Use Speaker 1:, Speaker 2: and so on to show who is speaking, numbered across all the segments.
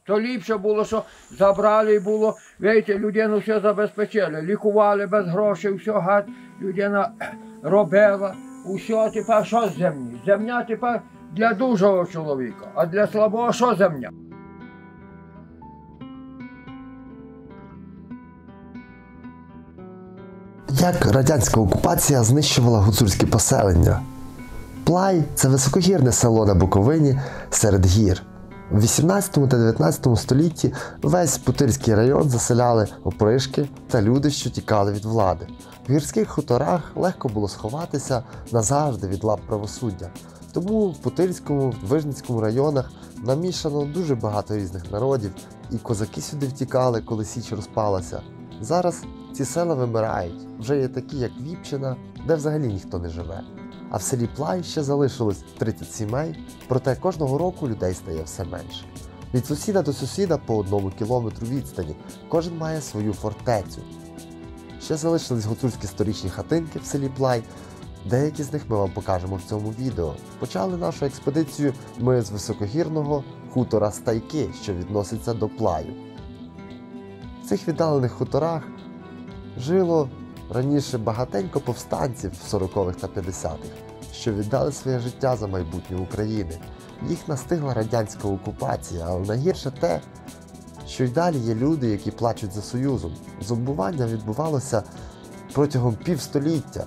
Speaker 1: То ліпше було, що забрали і було, видите, людину все забезпечили, лікували без грошей, все гад, людина робила, усе, тепер що з землі? Земля тепер для дужого чоловіка, а для слабого що земля?
Speaker 2: Як радянська окупація знищувала гуцульські поселення? Плай – це високогірне село на Буковині серед гір. В 18 та 19 столітті весь Путильський район заселяли опришки та люди, що тікали від влади. В гірських хуторах легко було сховатися назавжди від лап правосуддя. Тому в Путильському, Вижницькому районах намішано дуже багато різних народів, і козаки сюди втікали, коли Січ розпалася. Зараз ці села вимирають, вже є такі, як Віпчина, де взагалі ніхто не живе. А в селі Плай ще залишилось 30 сімей, проте кожного року людей стає все менше. Від сусіда до сусіда по 1 кілометру відстані, кожен має свою фортецю. Ще залишились гуцульські сторічні хатинки в селі Плай, деякі з них ми вам покажемо в цьому відео. Почали нашу експедицію ми з високогірного хутора Стайки, що відноситься до Плаю. В цих віддалених хуторах жило раніше багатенько повстанців в 40-х та 50-х, що віддали своє життя за майбутнє України. Їх настигла радянська окупація, але найгірше те, що й далі є люди, які плачуть за Союзом. Зомбування відбувалося протягом півстоліття.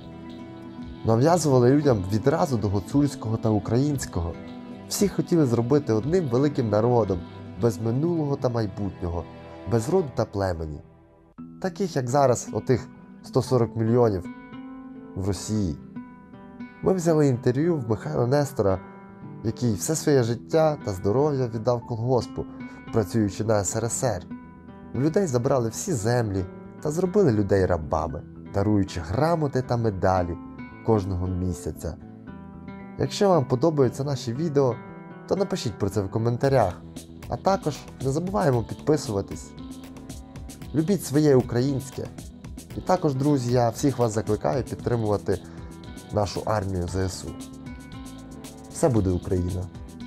Speaker 2: Нав'язували людям відразу до гуцульського та українського. Всі хотіли зробити одним великим народом, без минулого та майбутнього, без роду та племені. Таких, як зараз, отих 140 мільйонів в Росії. Ми взяли інтерв'ю в Михайла Нестора, який все своє життя та здоров'я віддав колгоспу, працюючи на СРСР. В людей забрали всі землі та зробили людей рабами, даруючи грамоти та медалі кожного місяця. Якщо вам подобаються наші відео, то напишіть про це в коментарях. А також не забуваємо підписуватись. Любіть своє українське. І також, друзі, я всіх вас закликаю підтримувати нашу армію ЗСУ. Все буде Україна!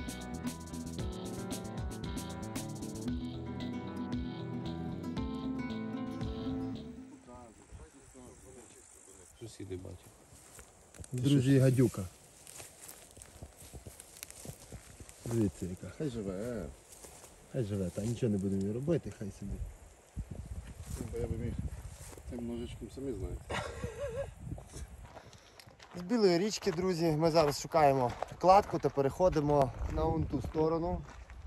Speaker 3: Сусіди бачать.
Speaker 4: Друзі, гадюка. Дивіться яка. Хай живе. Хай живе, та нічого не будемо їй робити, хай собі.
Speaker 3: Я би міг цим ножичком, самі знаєте.
Speaker 2: З Білої річки, друзі, ми зараз шукаємо кладку та переходимо на ту сторону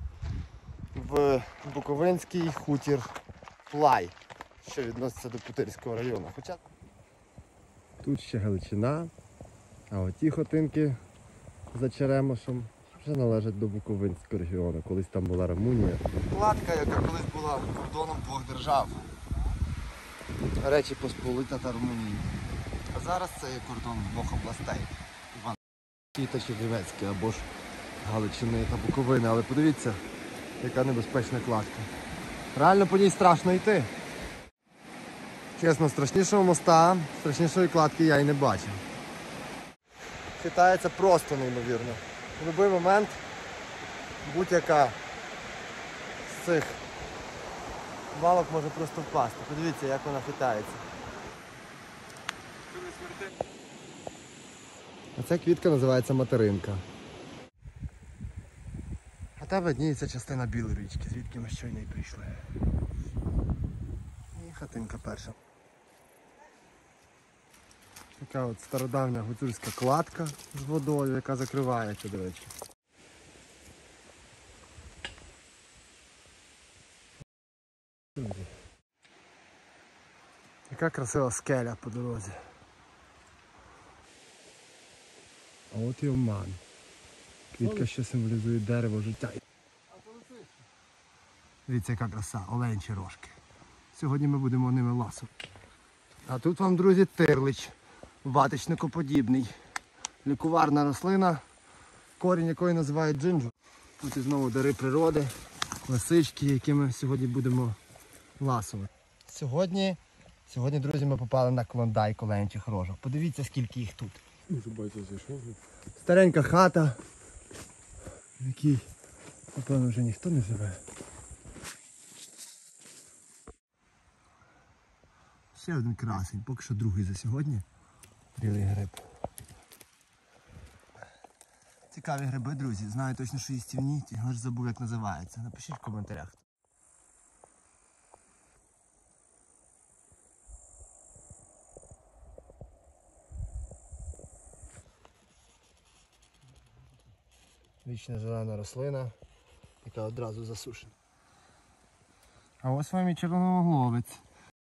Speaker 2: в Буковинський хутір Плай, що відноситься до Путильського району. Хоча
Speaker 4: Тут ще Галичина, а оті хотинки за Черемошем вже належать до Буковинського регіону. Колись там була Румунія.
Speaker 2: кладка, яка колись була кордоном двох держав. Речі Посполита та Румунії. А зараз це є кордон двох областей. Іван-Франківський та Чернівецький, або ж Галичини та Буковини. Але подивіться, яка небезпечна кладка. Реально по ній страшно йти. Чесно, страшнішого моста, страшнішої кладки я й не бачив. Хитається просто неймовірно. В будь-який момент будь-яка з цих балок може просто впасти. Подивіться, як вона хитається. А ця квітка називається материнка. А там видніється частина Білої річки, звідки ми щойно й прийшли. І хатинка перша. Така от стародавня гуцульська кладка з водою, яка закривається, до речі. Яка красива скеля по дорозі. А от і оман. Квітка, що символізує дерево життя. Дивіться, яка краса, оленчі рожки. Сьогодні ми будемо ними ласувати. А тут вам, друзі, тирлич. Ватичникоподібний. Лікуварна рослина, корінь якої називають джинджу. Тут і знову дари природи, лисички, які ми сьогодні будемо ласувати. Сьогодні, друзі, ми попали на клондайк оленячих рожок. Подивіться, скільки їх тут. Старенька хата, в якій, напевно, вже ніхто не живе.
Speaker 4: Ще один красень, поки що другий за сьогодні. Білий гриб. Цікаві гриби, друзі. Знаю точно, що їстівні, аж забув, як називається. Напишіть в коментарях. Вічна зелена рослина, яка одразу засушена. А ось вам і червоноголовець.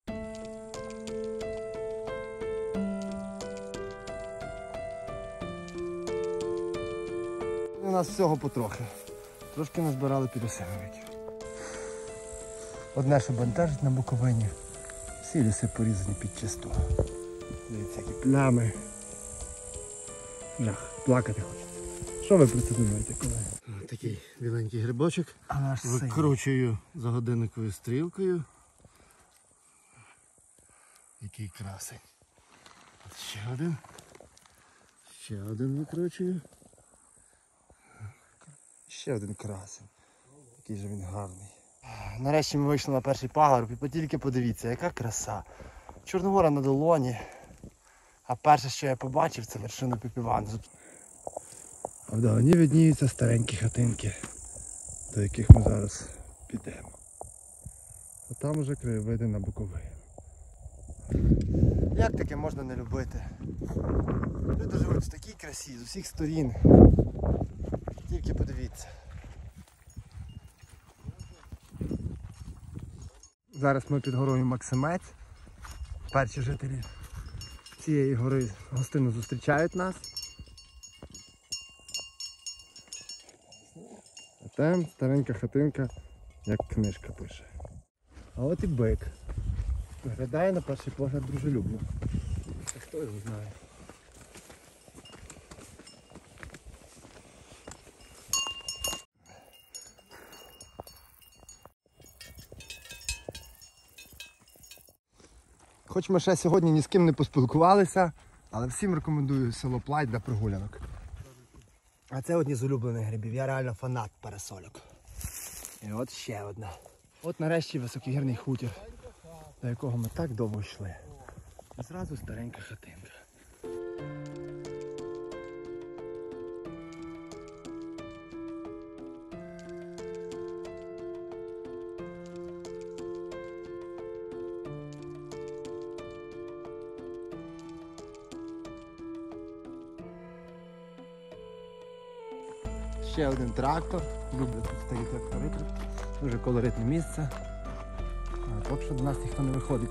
Speaker 4: У нас всього потрохи. Трошки назбирали підосиновиків. Одне, що бентежить на Буковині, всі ліси порізані під чисту. Дивіться, які плями. Жах, плакати хочеться. Що ви про це думаєте, колеги? Такий біленький грибочок. Викручую за годинниковою стрілкою. Який красень. От ще один. Ще один викручую. Ще один красень. Який же він гарний. Нарешті ми вийшли на перший пагорб і тільки подивіться, яка краса. Чорногора на долоні. А перше, що я побачив, це вершину Піпіванзу. А вдалині видніються старенькі хатинки, до яких ми зараз підемо. А там уже краєвиди на Буковину. Як таке можна не любити? Люди живуть в такій красі, з усіх сторін. Тільки подивіться. Зараз ми під горою Максимець. Перші жителі цієї гори гостинно зустрічають нас. А там старенька хатинка, як книжка пише. А от і бик. Виглядає на перший погляд дружелюбно. А хто його знає? Хоч ми ще сьогодні ні з ким не поспілкувалися, але всім рекомендую село Плай для прогулянок. А це одні з улюблених грибів. Я реально фанат парасольок. І от ще одна. От нарешті високогірний хутір, до якого ми так довго йшли. І зразу старенька хатинка. Ще один трактор. Люблю тут старі трактори. Дуже колоритне місце. А поки що до нас ніхто не виходить.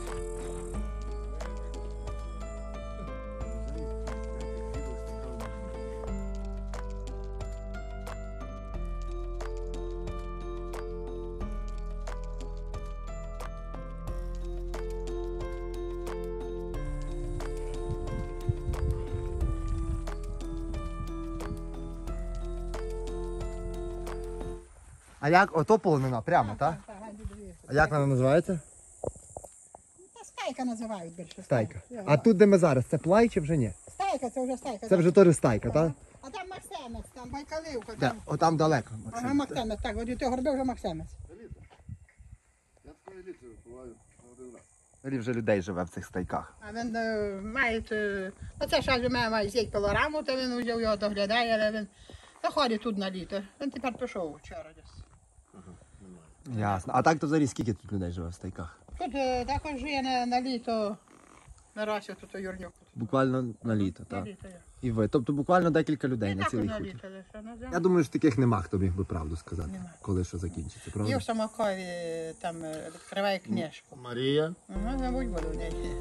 Speaker 4: А як? Ото полонина прямо, так? А як вона називається?
Speaker 5: Та стайка називають більше.
Speaker 4: Стайка. А тут, де ми зараз, це Плай чи вже ні?
Speaker 5: Стайка, це вже стайка.
Speaker 4: Це вже теж стайка, так?
Speaker 5: А там Максимець, там Байкалівка.
Speaker 4: Де?
Speaker 5: Там...
Speaker 4: Отам далеко.
Speaker 5: Ага, Максимець, так, от ти горби вже Максимець.
Speaker 3: Я такої еліти випливаю на один раз.
Speaker 4: Взагалі вже людей живе в цих стайках.
Speaker 5: А він має, оце ще ж має з'їть пилораму, то він вже його доглядає, але він заходить тут на літо. Він тепер пішов вчора десь.
Speaker 4: Ясно. А так то взагалі скільки тут людей живе в стайках?
Speaker 5: Тут також жиє на літо, на Расі, тут у Юрнюку.
Speaker 4: Буквально на літо,
Speaker 5: На
Speaker 4: так?
Speaker 5: літо, я.
Speaker 4: І ви. Тобто буквально декілька людей
Speaker 5: І
Speaker 4: на
Speaker 5: так
Speaker 4: цілий
Speaker 5: на
Speaker 4: хутір.
Speaker 5: літо лише, на зиму.
Speaker 4: Я думаю, що таких нема, хто міг би правду сказати,
Speaker 5: Нема.
Speaker 4: коли що закінчиться,
Speaker 5: І
Speaker 4: правда?
Speaker 5: в Самакові там відкриває книжку.
Speaker 3: Марія.
Speaker 5: Ну, мабуть, буде в неї.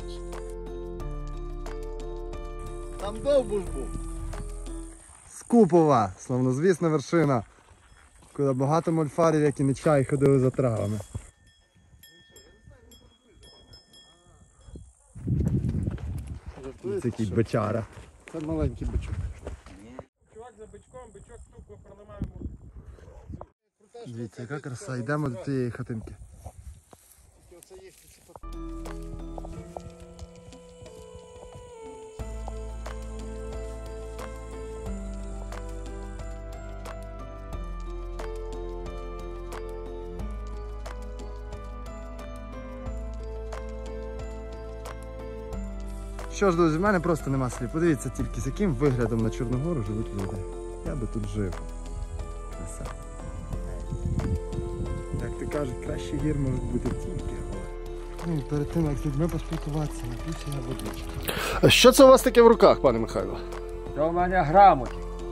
Speaker 3: Там довбуш був.
Speaker 4: Скупова, славнозвісна вершина, куди багато мольфарів, як і не чай, ходили за травами. Це який бичара.
Speaker 3: Це маленький бичок.
Speaker 1: Чувак за бичком, бичок тупо проламав йому.
Speaker 4: Дивіться, яка краса. Йдемо до тієї хатинки. Що ж, друзі, в мене просто нема слів. Подивіться тільки, з яким виглядом на Чорногору живуть люди. Я би тут жив. Краса. Як ти кажуть, краще гір можуть бути тільки гори. Ну, перед тим, як з людьми поспілкуватися, напився я водички.
Speaker 3: Що це у вас таке в руках, пане Михайло?
Speaker 1: Це у мене грамоти.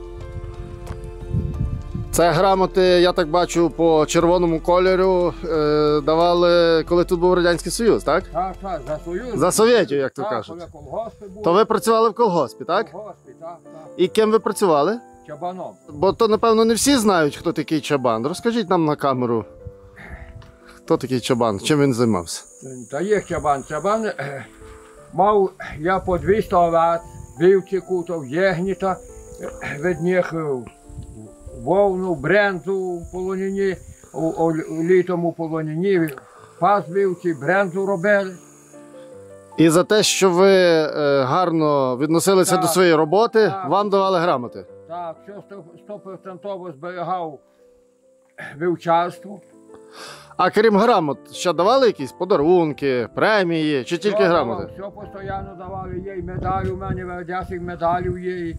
Speaker 3: Це грамоти, я так бачу, по червоному кольору давали, коли тут був Радянський Союз, так?
Speaker 1: Так, за Союз.
Speaker 3: За Совєтів, як то
Speaker 1: Так,
Speaker 3: кажуть.
Speaker 1: коли колгоспи були.
Speaker 3: То ви працювали в колгоспі, так?
Speaker 1: Колгоспі, так.
Speaker 3: І ким ви працювали?
Speaker 1: Чабаном.
Speaker 3: Бо то, напевно, не всі знають, хто такий Чабан. Розкажіть нам на камеру, хто такий Чабан, чим він займався.
Speaker 1: Та є Чабан. Чабан мав я по 200 овець, вівці кутав, єгніта, від них вовну, брензу у полонині, у літому полонині, пас вівці, брензу робили.
Speaker 3: І за те, що ви гарно відносилися
Speaker 1: Так.
Speaker 3: до своєї роботи,
Speaker 1: Так.
Speaker 3: вам давали грамоти.
Speaker 1: Так, що 100% зберігав вівчарство.
Speaker 3: А крім грамот, ще давали якісь подарунки, премії чи тільки грамоти?
Speaker 1: Все постійно давали, є і медалі у мене, 10 медалів є,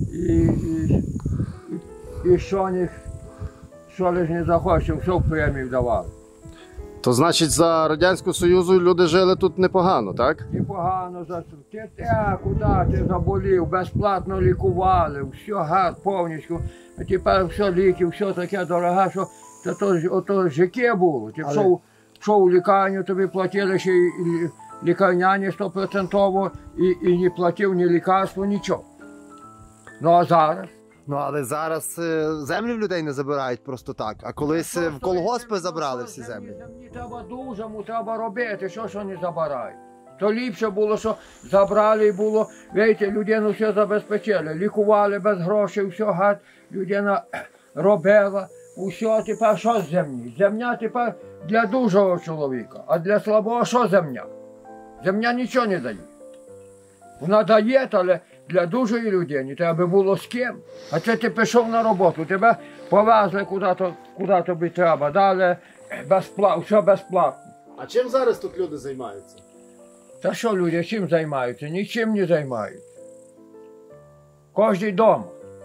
Speaker 1: і що лиш не захоче, все премію давали.
Speaker 3: То значить, за Радянського Союзу люди жили тут непогано, так?
Speaker 1: Непогано за куди ти заболів, безплатно лікували, все гад повністю. А тепер все ліки, все таке дороге, що ото життя було. Ти пішов у лікарню, тобі платили ще і лікарняні 100% і не платив ні лікарство, нічого. Ну а зараз?
Speaker 4: Ну, але зараз землі в людей не забирають просто так. А колись в колгоспи забрали всі землі.
Speaker 1: Землі треба дуже, треба робити, що не забирають. То ліпше було, що забрали і було, видите, людину все забезпечили, лікували без грошей, все гад, людина робила, усе, тепер що з землі? Земля тепер для дужого чоловіка, а для слабого що земля? Земля нічого не дає. Вона дає, але для дужої людини треба було з ким. А це ти пішов на роботу, тебе повезли куди тобі треба, дали все безплатно.
Speaker 3: А чим зараз тут люди займаються?
Speaker 1: Та що люди чим займаються? Нічим не займаються. Кожний вдома.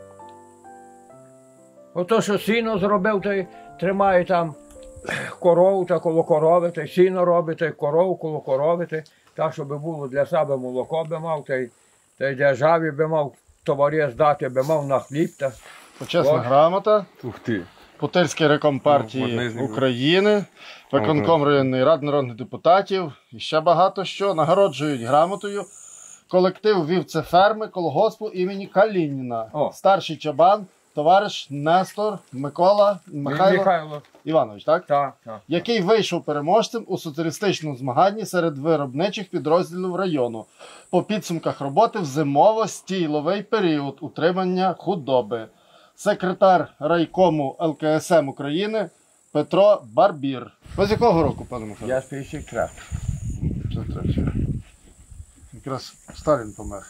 Speaker 1: Ото, що сіно зробив, то й тримає там корову та коло корови, та й сіно робить, та й корову коло корови, так, щоб було для себе молоко би мав, та й державі би мав товари здати, би мав на хліб.
Speaker 3: Почесна
Speaker 1: Ось.
Speaker 3: грамота,
Speaker 6: Ух ти.
Speaker 3: Путильський райком
Speaker 6: Ну,
Speaker 3: партії
Speaker 6: одне з них.
Speaker 3: України, виконком районної ради народних депутатів і ще багато що. Нагороджують грамотою колектив вівцеферми колгоспу імені Калініна.
Speaker 1: О.
Speaker 3: Старший чабан, товариш Нестор Микола Михайло Іванович, так?
Speaker 1: Так.
Speaker 3: Який вийшов переможцем у соціалістичному змаганні серед виробничих підрозділів району по підсумках роботи в зимово-стійловий період утримання худоби. Секретар райкому ЛКСМ України Петро Барбір. Ви з якого року, пане Михайло?
Speaker 1: Я з 53.
Speaker 3: Це третє. Якраз Сталін помер.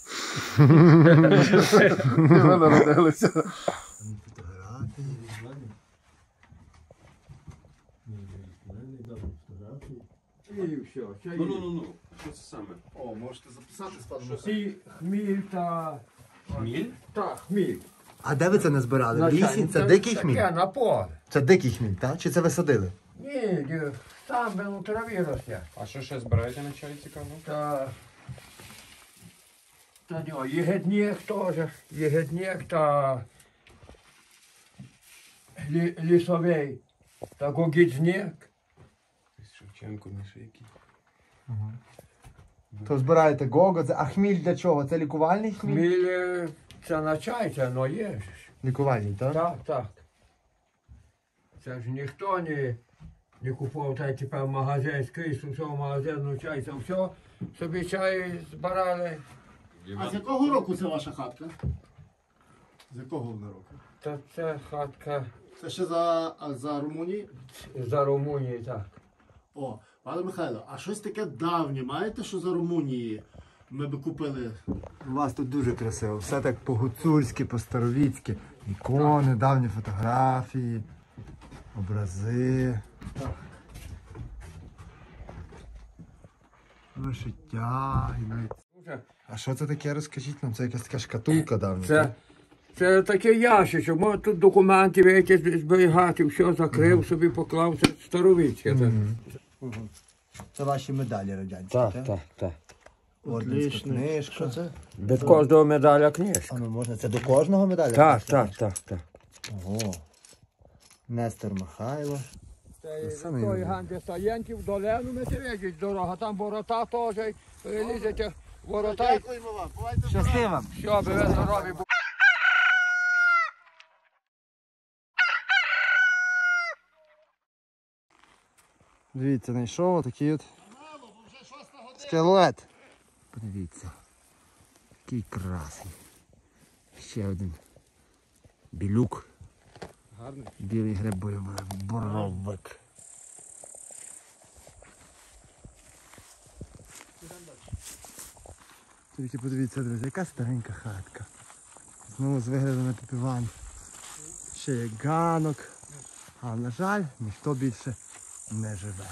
Speaker 3: І ви народилися.
Speaker 1: І все.
Speaker 6: Ну. Що це саме?
Speaker 3: О, можете записати з паном.
Speaker 1: Хміль та...
Speaker 6: Хміль?
Speaker 1: Так, хміль.
Speaker 4: А де ви це не збирали? В лісі? Це дикий хміль?
Speaker 1: Таке, на поле.
Speaker 4: Це дикий хміль, так? Чи це ви садили?
Speaker 1: Ні, там би у траві росте.
Speaker 6: А що ще збираєте на чай цікаво?
Speaker 1: Та єгідник теж, єгідник та лісовий, та гогідзник.
Speaker 6: Шевченко, Мішейки.
Speaker 4: То збираєте гого, а хміль для чого? Це лікувальний хміль?
Speaker 1: Хміль це на чай, це но є ж.
Speaker 4: Лікувальний, так?
Speaker 1: Так. Це ж ніхто не купував та тепер магазин скрізь, усього магазину чай, це все собі чай збирали.
Speaker 3: А з якого року це ваша хатка? З якого вона року?
Speaker 1: Та це хатка
Speaker 3: Це ще за Румунії?
Speaker 1: за Румунії, так.
Speaker 3: О, пане Михайло, а щось таке давнє маєте, що за Румунії ми би купили?
Speaker 4: У вас тут дуже красиво. Все так по-гуцульськи, по-старовіцьки. Ікони, давні фотографії, образи. Вишиття і навіть А що це таке, розкажіть нам? Це якась така шкатулка давня.
Speaker 1: Це такий ящичок, може тут документи, видите, зберігати, все закрив собі, поклав, це старовицьке.
Speaker 4: Це ваші медалі радянські,
Speaker 1: Так.
Speaker 4: Орденська книжка. Це?
Speaker 1: Від кожного медаля книжка.
Speaker 4: А ну можна, це до кожного медаля?
Speaker 1: Так.
Speaker 4: Ого. Нестор Михайло.
Speaker 1: З тої ганди стаєнтів, долену метеведіть дорога, там ворота теж, лізете, ворота.
Speaker 3: Дякуємо вам. Бувайте
Speaker 4: Щасти вам.
Speaker 1: Все, ви здорові.
Speaker 4: Дивіться, знайшов отакий от скелет. Подивіться. Який красний. Ще один білюк.
Speaker 3: Гарний.
Speaker 4: Білий грибовий боровик. Тільки подивіться, друзі, яка старенька хатка. Знову з виглядом на піпівань. Ще є ганок. А на жаль, ніхто більше не живе.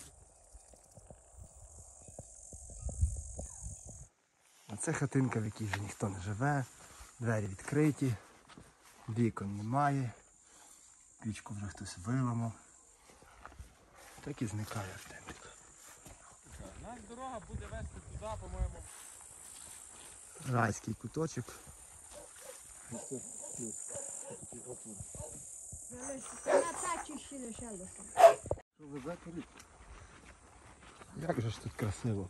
Speaker 4: А це хатинка, в якій вже ніхто не живе. Двері відкриті, вікон немає. Пічку вже хтось виламав. Так і зникає Артемчик.
Speaker 1: Нас дорога буде вести туди, по-моєму.
Speaker 4: Райський куточок. Як же ж тут красиво.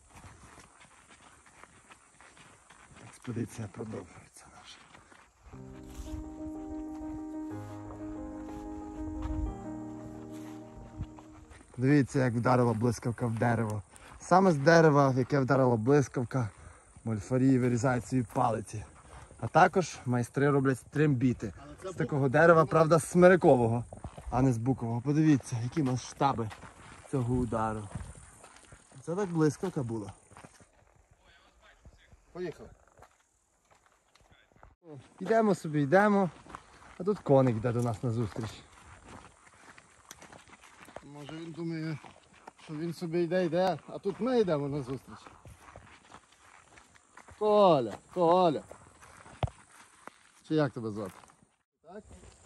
Speaker 4: Експедиція продовжується наша. Дивіться, як вдарила блискавка в дерево. Саме з дерева, в яке вдарила блискавка, мольфарі вирізають свої палиці. А також майстри роблять трембіти. З такого дерева, правда, з смирикового, а не з букового. Подивіться, які масштаби цього удару. Це так блискавка була.
Speaker 3: Поїхали.
Speaker 4: Йдемо собі, йдемо. А тут коник йде до нас на зустріч.
Speaker 3: Може він думає, що він собі йде, а тут ми йдемо на зустріч. Коля. Чи як тебе звати? Так?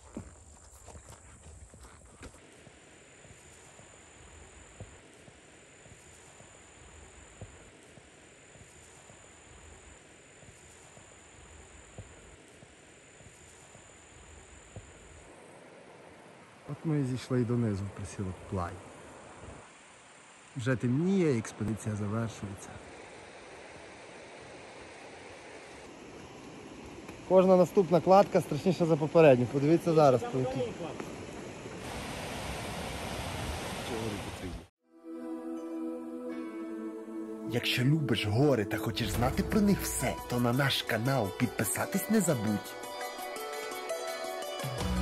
Speaker 4: От ми і зійшли донизу в присілок Плай. Вже темніє, експедиція завершується. Кожна наступна кладка страшніша за попередню. Подивіться зараз, по якій.
Speaker 2: Якщо любиш гори та хочеш знати про них все, то на наш канал підписатись не забудь.